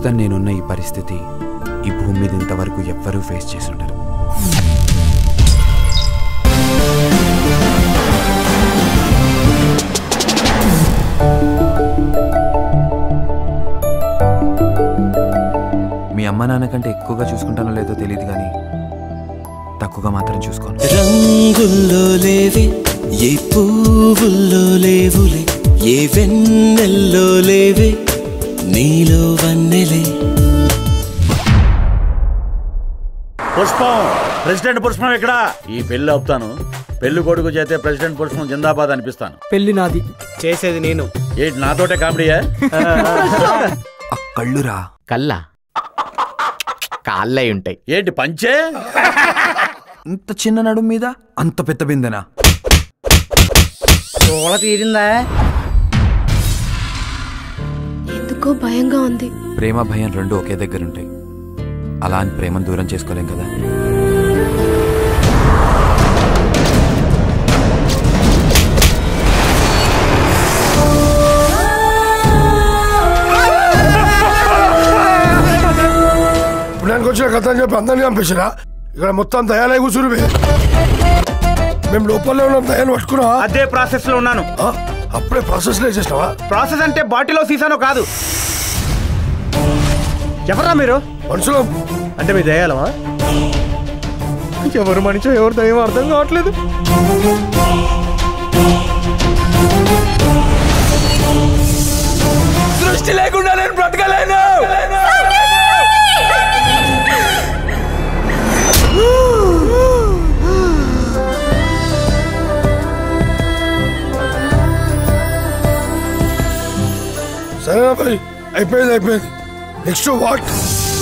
ప్రస్తుతం నేనున్న ఈ పరిస్థితి ఈ భూమి మీద ఇంతవరకు ఎవ్వరూ ఫేస్ చేసి ఉండరు. మీ అమ్మ నాన్న కంటే ఎక్కువగా చూసుకుంటానో లేదో తెలియదు కానీ తక్కువగా మాత్రం చూసుకోను. రంగుల్లో లేవి ఏ పువ్వుల్లో లేవులే, ఏ వెన్నెల్లో లేవే నీలో వన్నెలే. పుష్పం, ప్రెసిడెంట్ పుష్పం ఇక్కడ. ఈ పెళ్లి ఆపుతాను. పెళ్లి కొడుకు చేతే ప్రెసిడెంట్ పుష్పం జిందాబాద్ అనిపిస్తాను. పెళ్లి నాది, చేసేది నేను. ఏంటి నాతోటే కామెడీయా? కళ్ళురా. కల్లా కాళ్ళై ఉంటాయి. ఏంటి పంచే? ఇంత చిన్న నడుము మీద అంత పెద్ద బిందెనా? తీరిందా? ఎందుకో భయంగా ఉంది. ప్రేమ భయం రెండు ఒకే దగ్గర ఉంటాయి. అలా అని ప్రేమను దూరం చేసుకోలేం కదా. ఇప్పుడు వచ్చిన కథ అని చెప్పి అందరినీ పంపించరా? ఇక్కడ మొత్తం దయాలయ కూర్చుని మేము లోపలనే ఉన్నాం. దయాలు పట్టుకున్నా. అదే ప్రాసెస్ లో ఉన్నాను. అప్పుడే ప్రాసెస్ లో చేసినావా? ప్రాసెస్ అంటే బాటిలో సీసానో కాదు. ఎవరా మీరు? మనుషులు అంటే మీ దయాలమా? ఎవరు మనిషో ఎవరు దయ్యం అర్థం కావట్లేదు. దృష్టి లేకుండా నేను బ్రతకలేను. సరేనా భయ్, అయిపోయింది. Next what?